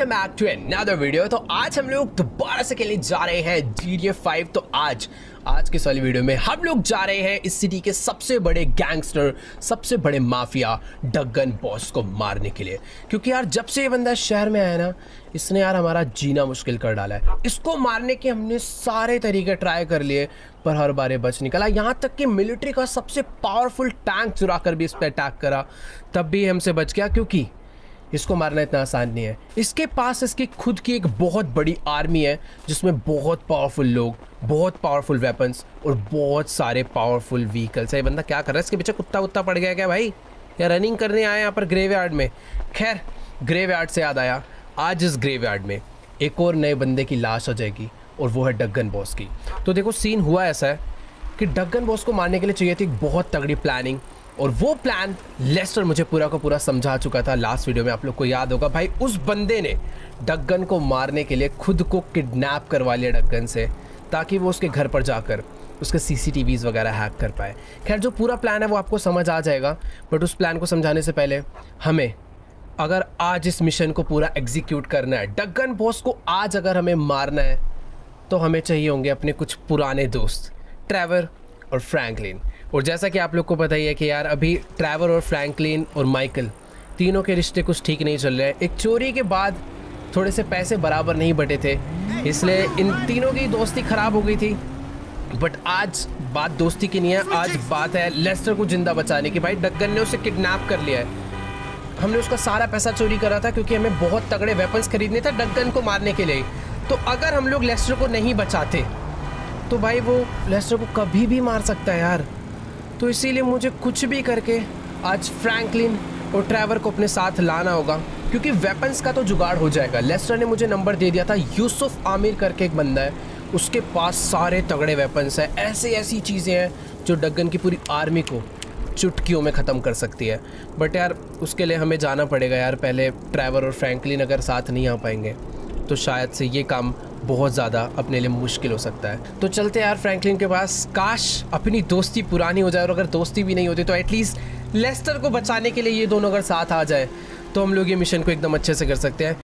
Welcome back to another video. तो आज हम लोग दोबारा से खेलने जा रहे हैं GTA 5। तो आज के वाली वीडियो में हम लोग जा रहे हैं इस सिटी के सबसे बड़े गैंगस्टर, सबसे बड़े माफिया डगन बॉस को मारने के लिए। क्योंकि यार जब से ये बंदा शहर में आया ना, इसने यार हमारा जीना मुश्किल कर डाला है। इसको मारने के हमने सारे तरीके ट्राई कर लिए, पर हर बार ये बच निकला। यहाँ तक कि मिलिट्री का सबसे पावरफुल टैंक चुरा कर भी इस पर अटैक करा, तब भी हमसे बच गया। क्योंकि इसको मारना इतना आसान नहीं है। इसके पास इसकी खुद की एक बहुत बड़ी आर्मी है, जिसमें बहुत पावरफुल लोग, बहुत पावरफुल वेपन्स और बहुत सारे पावरफुल व्हीकल्स है। ये बंदा क्या कर रहा है? इसके पीछे कुत्ता पड़ गया क्या भाई? या रनिंग करने आया यहाँ पर ग्रेवयार्ड में? खैर, ग्रेवयार्ड से याद आया, आज इस ग्रेवयार्ड में एक और नए बंदे की लाश आ जाएगी, और वो है डगन बॉस की। तो देखो, सीन हुआ ऐसा है कि डगन बॉस को मारने के लिए चाहिए थी एक बहुत तगड़ी प्लानिंग, और वो प्लान लेस्टर मुझे पूरा का पूरा समझा चुका था लास्ट वीडियो में। आप लोग को याद होगा भाई, उस बंदे ने डगन को मारने के लिए खुद को किडनैप करवा लिया डगन से, ताकि वो उसके घर पर जाकर उसके CCTVs वगैरह हैक कर पाए। खैर, जो पूरा प्लान है वो आपको समझ आ जाएगा, बट उस प्लान को समझाने से पहले हमें, अगर आज इस मिशन को पूरा एग्जीक्यूट करना है, डगन बॉस को आज अगर हमें मारना है, तो हमें चाहिए होंगे अपने कुछ पुराने दोस्त ट्रेवर और फ्रैंकलिन। और जैसा कि आप लोग को पता ही है कि यार अभी ट्रेवर और फ्रैंकलिन और माइकल तीनों के रिश्ते कुछ ठीक नहीं चल रहे हैं। एक चोरी के बाद थोड़े से पैसे बराबर नहीं बटे थे, इसलिए इन तीनों की दोस्ती ख़राब हो गई थी। बट आज बात दोस्ती की नहीं है, आज बात है लेस्टर को जिंदा बचाने की। भाई डगन ने उसे किडनैप कर लिया है। हमने उसका सारा पैसा चोरी करा था, क्योंकि हमें बहुत तगड़े वेपन्स खरीदने थे डगन को मारने के लिए। तो अगर हम लोग लेस्टर को नहीं बचाते तो भाई वो लेस्टर को कभी भी मार सकता है यार। तो इसीलिए मुझे कुछ भी करके आज फ्रैंकलिन और ट्रेवर को अपने साथ लाना होगा, क्योंकि वेपन्स का तो जुगाड़ हो जाएगा। लेस्टर ने मुझे नंबर दे दिया था, यूसुफ आमिर करके एक बंदा है, उसके पास सारे तगड़े वेपन्स हैं। ऐसी चीज़ें हैं जो डगन की पूरी आर्मी को चुटकियों में ख़त्म कर सकती है। बट यार उसके लिए हमें जाना पड़ेगा यार। पहले ट्रेवर और फ्रैंकलिन अगर साथ नहीं आ पाएंगे तो शायद से ये काम बहुत ज़्यादा अपने लिए मुश्किल हो सकता है। तो चलते यार फ्रैंकलिन के पास। काश अपनी दोस्ती पुरानी हो जाए, और अगर दोस्ती भी नहीं होती तो एटलीस्ट लेस्टर को बचाने के लिए ये दोनों अगर साथ आ जाए तो हम लोग ये मिशन को एकदम अच्छे से कर सकते हैं।